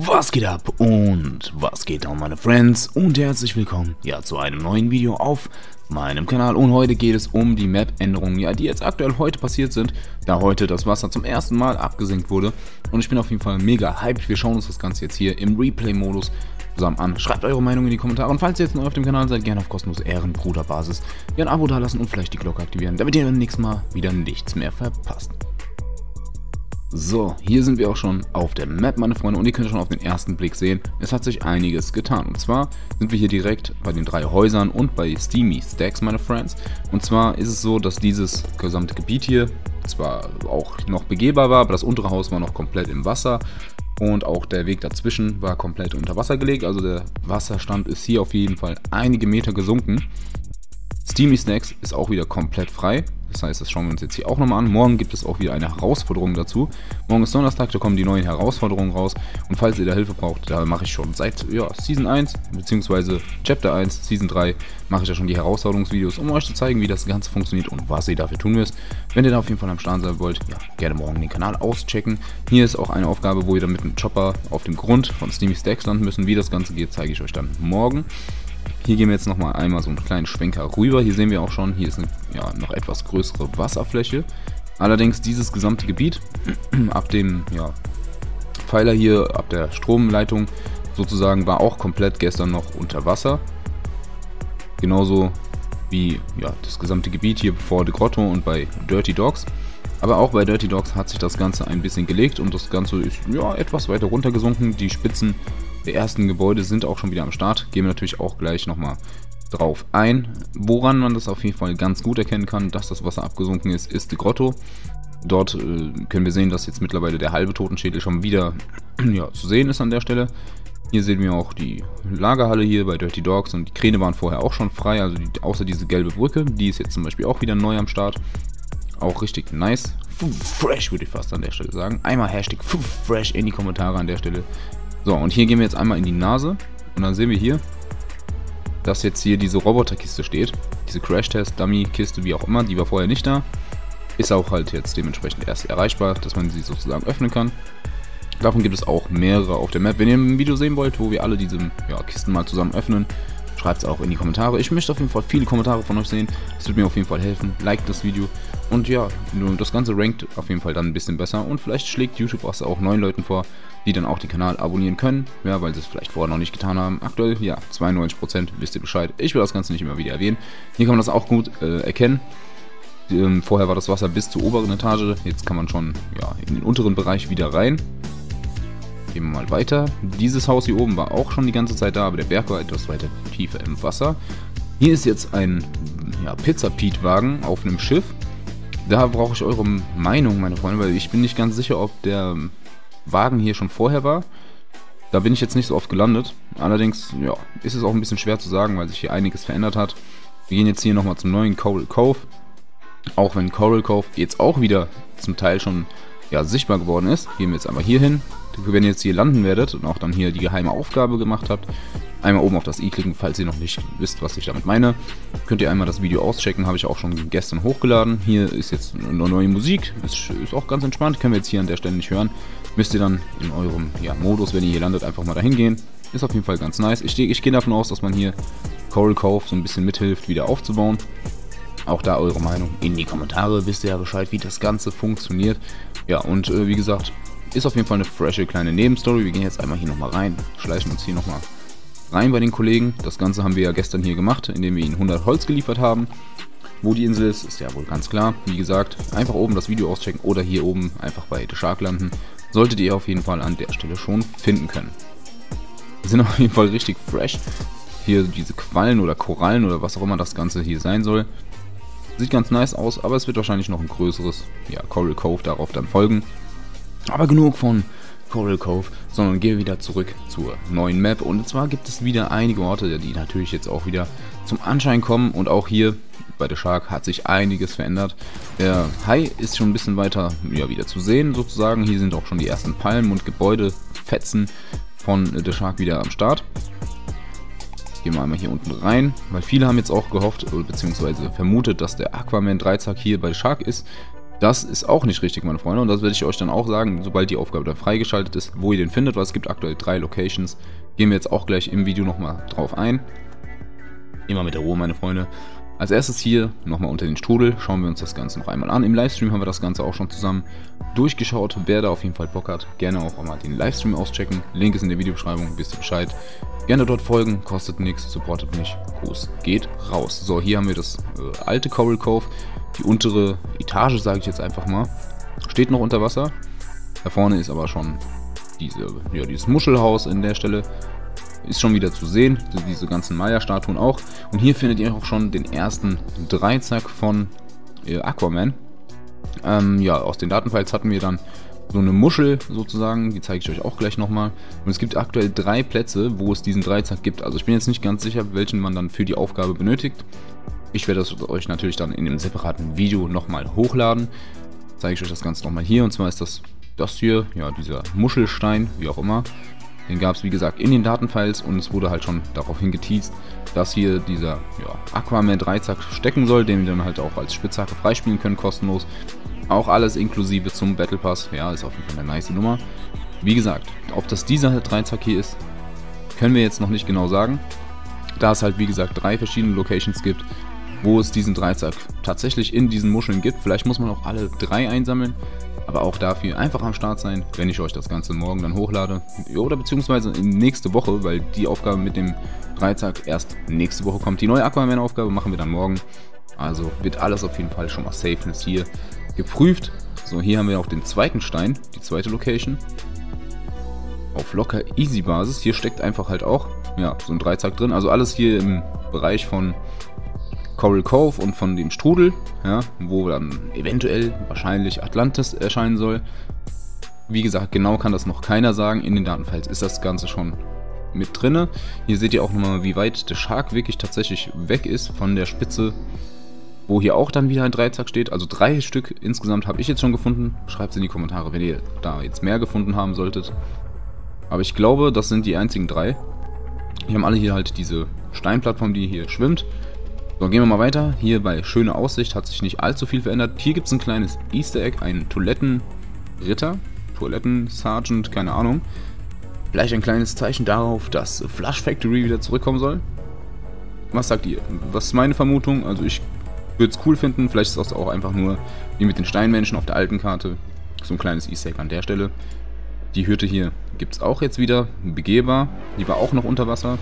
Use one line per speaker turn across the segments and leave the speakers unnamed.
Was geht ab und was geht down, meine Friends, und herzlich willkommen zu einem neuen Video auf meinem Kanal. Und heute geht es um die Map-Änderungen, die jetzt aktuell heute passiert sind, da heute das Wasser zum ersten Mal abgesenkt wurde. Und ich bin auf jeden Fall mega hyped. Wir schauen uns das Ganze jetzt hier im Replay-Modus zusammen an. Schreibt eure Meinung in die Kommentare und falls ihr jetzt neu auf dem Kanal seid, gerne auf kostenlose Ehrenbruder-Basis ein Abo dalassen und vielleicht die Glocke aktivieren, damit ihr beim nächsten Mal wieder nichts mehr verpasst. So, hier sind wir auch schon auf der Map, meine Freunde, und ihr könnt schon auf den ersten Blick sehen, es hat sich einiges getan. Und zwar sind wir hier direkt bei den 3 Häusern und bei Steamy Stacks, meine Friends. Und zwar ist es so, dass dieses gesamte Gebiet hier zwar auch noch begehbar war, aber das untere Haus war noch komplett im Wasser. Und auch der Weg dazwischen war komplett unter Wasser gelegt, also der Wasserstand ist hier auf jeden Fall einige Meter gesunken. Steamy Stacks ist auch wieder komplett frei. Das heißt, das schauen wir uns jetzt hier auch nochmal an. Morgen gibt es auch wieder eine Herausforderung dazu. Morgen ist Donnerstag, da kommen die neuen Herausforderungen raus. Und falls ihr da Hilfe braucht, da mache ich schon seit Season 1 bzw. Chapter 1, Season 3, mache ich ja schon die Herausforderungsvideos, um euch zu zeigen, wie das Ganze funktioniert und was ihr dafür tun müsst. Wenn ihr da auf jeden Fall am Start sein wollt, gerne morgen den Kanal auschecken. Hier ist auch eine Aufgabe, wo ihr dann mit dem Chopper auf dem Grund von Steamy Stacks landen müssen. Wie das Ganze geht, zeige ich euch dann morgen. Hier gehen wir jetzt nochmal einmal so einen kleinen Schwenker rüber. Hier sehen wir auch schon, hier ist eine noch etwas größere Wasserfläche. Allerdings dieses gesamte Gebiet, ab dem Pfeiler hier, ab der Stromleitung sozusagen, war auch komplett gestern noch unter Wasser. Genauso wie das gesamte Gebiet hier vor der Grotto und bei Dirty Dogs. Aber auch bei Dirty Dogs hat sich das Ganze ein bisschen gelegt und das Ganze ist etwas weiter runtergesunken. Die Spitzen der ersten Gebäude sind auch schon wieder am Start. Gehen wir natürlich auch gleich nochmal drauf ein. Woran man das auf jeden Fall ganz gut erkennen kann, dass das Wasser abgesunken ist, ist die Grotto. Dort können wir sehen, dass jetzt mittlerweile der halbe Totenschädel schon wieder zu sehen ist an der Stelle. Hier sehen wir auch die Lagerhalle hier bei Dirty Dogs und die Kräne waren vorher auch schon frei, also außer diese gelbe Brücke, die ist jetzt zum Beispiel auch wieder neu am Start. Auch richtig nice. Fresh würde ich fast an der Stelle sagen. Einmal Hashtag Fresh in die Kommentare an der Stelle. So, und hier gehen wir jetzt einmal in die Nase und dann sehen wir hier, dass jetzt hier diese Roboterkiste steht. Diese Crash-Test-Dummy-Kiste, wie auch immer, die war vorher nicht da. Ist auch halt jetzt dementsprechend erst erreichbar, dass man sie sozusagen öffnen kann. Davon gibt es auch mehrere auf der Map. Wenn ihr ein Video sehen wollt, wo wir alle diese Kisten mal zusammen öffnen, schreibt es auch in die Kommentare. Ich möchte auf jeden Fall viele Kommentare von euch sehen. Das wird mir auf jeden Fall helfen. Liked das Video. Und das Ganze rankt auf jeden Fall dann ein bisschen besser. Und vielleicht schlägt YouTube auch neuen Leuten vor, die dann auch den Kanal abonnieren können. Weil sie es vielleicht vorher noch nicht getan haben. Aktuell, 92%, wisst ihr Bescheid. Ich will das Ganze nicht immer wieder erwähnen. Hier kann man das auch gut erkennen. Vorher war das Wasser bis zur oberen Etage. Jetzt kann man schon in den unteren Bereich wieder rein. Gehen wir mal weiter. Dieses Haus hier oben war auch schon die ganze Zeit da, aber der Berg war etwas weiter tiefer im Wasser. Hier ist jetzt ein Pizza-Pete-Wagen auf einem Schiff. Da brauche ich eure Meinung, meine Freunde, weil ich bin nicht ganz sicher, ob der Wagen hier schon vorher war. Da bin ich jetzt nicht so oft gelandet. Allerdings ist es auch ein bisschen schwer zu sagen, weil sich hier einiges verändert hat. Wir gehen jetzt hier nochmal zum neuen Coral Cove. Auch wenn Coral Cove jetzt auch wieder zum Teil schon sichtbar geworden ist. Gehen wir jetzt einmal hier hin. Wenn ihr jetzt hier landen werdet und auch dann hier die geheime Aufgabe gemacht habt, einmal oben auf das i klicken, falls ihr noch nicht wisst, was ich damit meine. Könnt ihr einmal das Video auschecken, habe ich auch schon gestern hochgeladen. Hier ist jetzt eine neue Musik, ist auch ganz entspannt, können wir jetzt hier an der Stelle nicht hören. Müsst ihr dann in eurem Modus, wenn ihr hier landet, einfach mal dahin gehen. Ist auf jeden Fall ganz nice. Ich gehe davon aus, dass man hier Coral Cove so ein bisschen mithilft, wieder aufzubauen. Auch da eure Meinung in die Kommentare, wisst ihr ja Bescheid, wie das Ganze funktioniert. Und wie gesagt, ist auf jeden Fall eine frische kleine Nebenstory. Wir gehen jetzt einmal hier nochmal rein, schleichen uns hier nochmal rein bei den Kollegen. Das Ganze haben wir ja gestern hier gemacht, indem wir ihnen 100 Holz geliefert haben. Wo die Insel ist ja wohl ganz klar. Wie gesagt, einfach oben das Video auschecken oder hier oben einfach bei The Shark landen. Solltet ihr auf jeden Fall an der Stelle schon finden können. Wir sind auf jeden Fall richtig fresh. Hier diese Quallen oder Korallen oder was auch immer das Ganze hier sein soll. Sieht ganz nice aus, aber es wird wahrscheinlich noch ein größeres Coral Cove darauf dann folgen. Aber genug von Coral Cove, sondern gehen wir wieder zurück zur neuen Map. Und zwar gibt es wieder einige Orte, die natürlich jetzt auch wieder zum Anschein kommen. Und auch hier bei The Shark hat sich einiges verändert. Der Hai ist schon ein bisschen weiter wieder zu sehen sozusagen. Hier sind auch schon die ersten Palmen und Gebäudefetzen von The Shark wieder am Start. Gehen wir einmal hier unten rein, weil viele haben jetzt auch gehofft, beziehungsweise vermutet, dass der Aquaman Dreizack hier bei The Shark ist. Das ist auch nicht richtig, meine Freunde, und das werde ich euch dann auch sagen, sobald die Aufgabe dann freigeschaltet ist, wo ihr den findet, weil es gibt aktuell 3 Locations. Gehen wir jetzt auch gleich im Video nochmal drauf ein. Immer mit der Ruhe, meine Freunde. Als erstes hier nochmal unter den Strudel, schauen wir uns das Ganze noch einmal an. Im Livestream haben wir das Ganze auch schon zusammen durchgeschaut. Wer da auf jeden Fall Bock hat, gerne auch mal den Livestream auschecken. Link ist in der Videobeschreibung, wisst ihr Bescheid. Gerne dort folgen, kostet nichts, supportet mich. Gruß geht raus. So, hier haben wir das alte Coral Cove. Die untere Etage, sage ich jetzt einfach mal, steht noch unter Wasser. Da vorne ist aber schon dieses Muschelhaus in der Stelle. Ist schon wieder zu sehen, diese ganzen Maya-Statuen auch. Und hier findet ihr auch schon den ersten Dreizack von Aquaman. Ja, aus den Datenfiles hatten wir dann so eine Muschel sozusagen, die zeige ich euch auch gleich nochmal. Und es gibt aktuell 3 Plätze, wo es diesen Dreizack gibt. Also ich bin jetzt nicht ganz sicher, welchen man dann für die Aufgabe benötigt. Ich werde das euch natürlich dann in einem separaten Video nochmal hochladen. Zeige ich euch das Ganze nochmal hier. Und zwar ist das hier, ja, dieser Muschelstein, wie auch immer. Den gab es, wie gesagt, in den Datenfiles und es wurde halt schon darauf hingeteased, dass hier dieser Aquaman Dreizack stecken soll, den wir dann halt auch als Spitzhacke freispielen können, kostenlos. Auch alles inklusive zum Battle Pass. Ja, ist auf jeden Fall eine nice Nummer. Wie gesagt, ob das dieser Dreizack hier ist, können wir jetzt noch nicht genau sagen. Da es halt, wie gesagt, 3 verschiedene Locations gibt, wo es diesen Dreizack tatsächlich in diesen Muscheln gibt. Vielleicht muss man auch alle 3 einsammeln. Aber auch dafür einfach am Start sein, wenn ich euch das Ganze morgen dann hochlade. Oder beziehungsweise nächste Woche, weil die Aufgabe mit dem Dreizack erst nächste Woche kommt. Die neue Aquaman-Aufgabe machen wir dann morgen. Also wird alles auf jeden Fall schon mal Safeness hier geprüft. So, hier haben wir auch den zweiten Stein, die zweite Location. Auf locker easy Basis. Hier steckt einfach halt auch so ein Dreizack drin. Also alles hier im Bereich von Coral Cove und von dem Strudel, ja, wo dann eventuell wahrscheinlich Atlantis erscheinen soll. Wie gesagt, genau kann das noch keiner sagen. In den Datenfiles ist das Ganze schon mit drinne. Hier seht ihr auch nochmal, wie weit der Shark wirklich tatsächlich weg ist von der Spitze, wo hier auch dann wieder ein Dreizack steht. Also 3 Stück insgesamt habe ich jetzt schon gefunden. Schreibt es in die Kommentare, wenn ihr da jetzt mehr gefunden haben solltet. Aber ich glaube, das sind die einzigen 3. Die haben alle hier halt diese Steinplattform, die hier schwimmt. So, gehen wir mal weiter. Hier bei schöner Aussicht hat sich nicht allzu viel verändert. Hier gibt es ein kleines Easter Egg, einen Toilettenritter, Toiletten-Sergeant, keine Ahnung. Vielleicht ein kleines Zeichen darauf, dass Flush Factory wieder zurückkommen soll. Was sagt ihr? Was ist meine Vermutung? Also ich würde es cool finden. Vielleicht ist das auch einfach nur wie mit den Steinmenschen auf der alten Karte. So ein kleines Easter Egg an der Stelle. Die Hütte hier gibt es auch jetzt wieder, begehbar. Die war auch noch unter Wasser.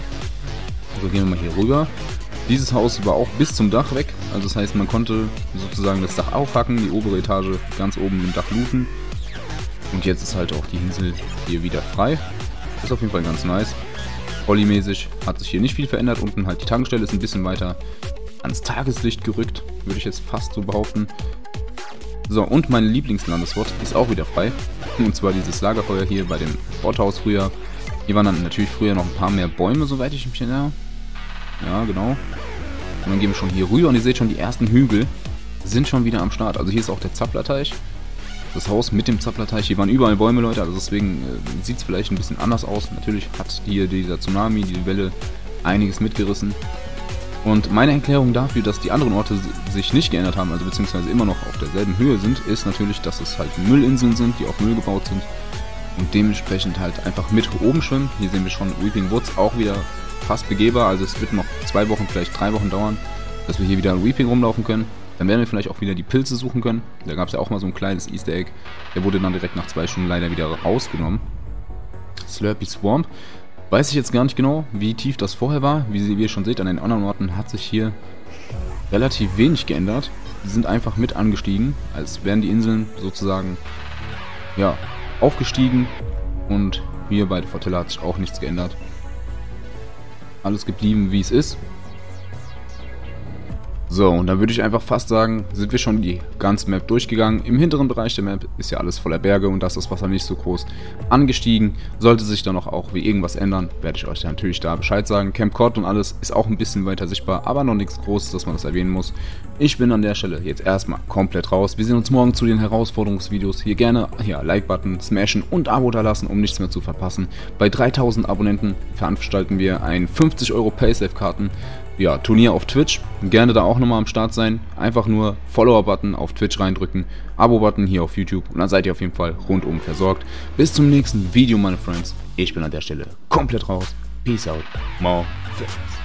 So, gehen wir mal hier rüber. Dieses Haus war auch bis zum Dach weg, also das heißt, man konnte sozusagen das Dach aufhacken, die obere Etage ganz oben im Dach looten. Und jetzt ist halt auch die Insel hier wieder frei. Ist auf jeden Fall ganz nice. Olli-mäßig hat sich hier nicht viel verändert. Unten halt die Tankstelle ist ein bisschen weiter ans Tageslicht gerückt, würde ich jetzt fast so behaupten. So, und mein Lieblingslandeswort ist auch wieder frei. Und zwar dieses Lagerfeuer hier bei dem Bordhaus früher. Hier waren dann natürlich früher noch ein paar mehr Bäume, soweit ich mich erinnere. Ja, genau. Und dann gehen wir schon hier rüber und ihr seht schon, die ersten Hügel sind schon wieder am Start. Also hier ist auch der Zapplerteich. Das Haus mit dem Zapplerteich. Hier waren überall Bäume, Leute. Also deswegen sieht es vielleicht ein bisschen anders aus. Natürlich hat hier dieser Tsunami, die Welle, einiges mitgerissen. Und meine Erklärung dafür, dass die anderen Orte sich nicht geändert haben, also beziehungsweise immer noch auf derselben Höhe sind, ist natürlich, dass es halt Müllinseln sind, die auf Müll gebaut sind. Und dementsprechend halt einfach mit oben schwimmen. Hier sehen wir schon Weeping Woods auch wieder fast begehbar, also es wird noch 2 Wochen, vielleicht 3 Wochen dauern, dass wir hier wieder in Weeping rumlaufen können. Dann werden wir vielleicht auch wieder die Pilze suchen können. Da gab es ja auch mal so ein kleines Easter Egg. Der wurde dann direkt nach 2 Stunden leider wieder rausgenommen. Slurpy Swamp. Weiß ich jetzt gar nicht genau, wie tief das vorher war. Wie ihr schon seht, an den anderen Orten hat sich hier relativ wenig geändert. Die sind einfach mit angestiegen, als wären die Inseln sozusagen aufgestiegen. Und hier bei der Fortilla hat sich auch nichts geändert. Alles geblieben, wie es ist. So, und dann würde ich einfach fast sagen, sind wir schon die ganze Map durchgegangen. Im hinteren Bereich der Map ist ja alles voller Berge und da ist das Wasser nicht so groß angestiegen. Sollte sich dann auch wie irgendwas ändern, werde ich euch natürlich da Bescheid sagen. Camp Cod und alles ist auch ein bisschen weiter sichtbar, aber noch nichts Großes, dass man das erwähnen muss. Ich bin an der Stelle jetzt erstmal komplett raus. Wir sehen uns morgen zu den Herausforderungsvideos. Hier gerne Like-Button smashen und Abo da lassen, um nichts mehr zu verpassen. Bei 3000 Abonnenten veranstalten wir ein 50 € Paysafe-Karten ja, Turnier auf Twitch. Gerne da auch nochmal am Start sein. Einfach nur Follower-Button auf Twitch reindrücken, Abo-Button hier auf YouTube und dann seid ihr auf jeden Fall rundum versorgt. Bis zum nächsten Video, meine Friends. Ich bin an der Stelle komplett raus. Peace out. More Friends.